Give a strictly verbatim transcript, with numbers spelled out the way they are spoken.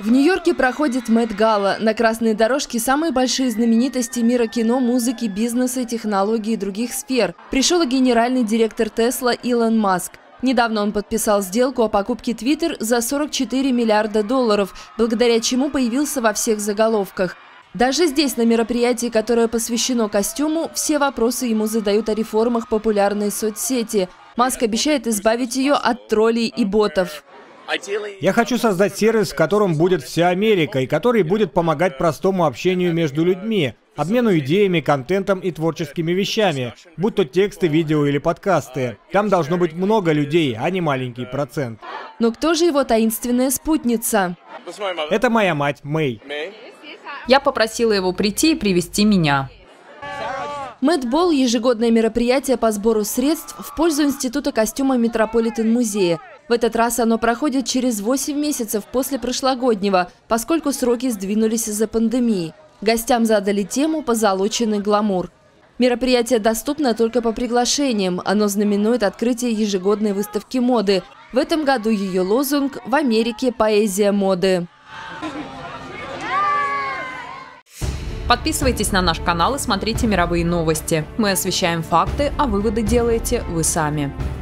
В Нью-Йорке проходит Мет-гала. На красной дорожке самые большие знаменитости мира кино, музыки, бизнеса, технологий и других сфер. Пришел и генеральный директор Тесла Илон Маск. Недавно он подписал сделку о покупке Twitter за сорок четыре миллиарда долларов, благодаря чему появился во всех заголовках. Даже здесь, на мероприятии, которое посвящено костюму, все вопросы ему задают о реформах популярной соцсети. Маск обещает избавить ее от троллей и ботов. Я хочу создать сервис, в котором будет вся Америка, и который будет помогать простому общению между людьми, обмену идеями, контентом и творческими вещами, будь то тексты, видео или подкасты. Там должно быть много людей, а не маленький процент. Но кто же его таинственная спутница? Это моя мать, Мэй. Я попросила его прийти и привести меня. Мет-бол – ежегодное мероприятие по сбору средств в пользу Института костюма Метрополитен-музея. В этот раз оно проходит через восемь месяцев после прошлогоднего, поскольку сроки сдвинулись из-за пандемии. Гостям задали тему «Позолоченный гламур». Мероприятие доступно только по приглашениям. Оно знаменует открытие ежегодной выставки моды. В этом году ее лозунг «В Америке поэзия моды». Подписывайтесь на наш канал и смотрите мировые новости. Мы освещаем факты, а выводы делаете вы сами.